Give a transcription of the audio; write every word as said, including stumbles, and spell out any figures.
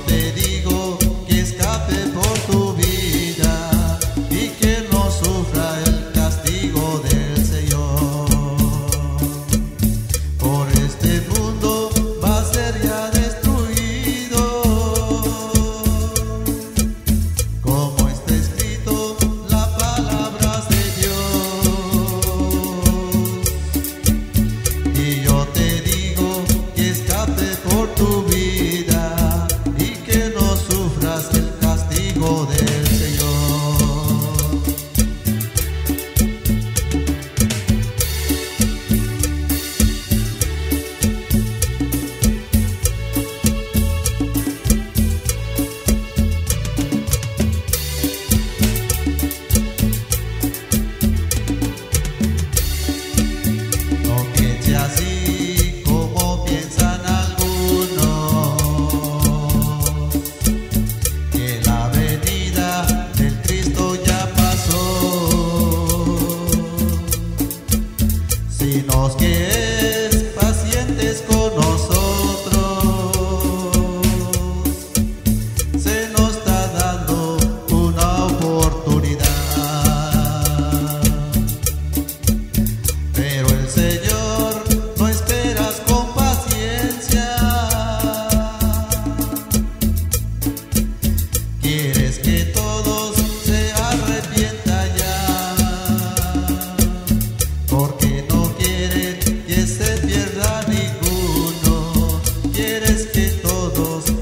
te digo que escape por tu vida y que no sufra el castigo del Señor. Por este mundo va a ser ya destruido, como está escrito las palabras de Dios. Y yo te digo que escape por tu vida y que no sufras el castigo del Señor. No piense así como piensan algunos, que la venida del Cristo ya pasó, sino que es pacientes con nosotros, se nos está dando una oportunidad. Pero el Señor no esperas con paciencia, quieres que todos se arrepientan ya, porque no quieres que se pierda ninguno, quieres que todos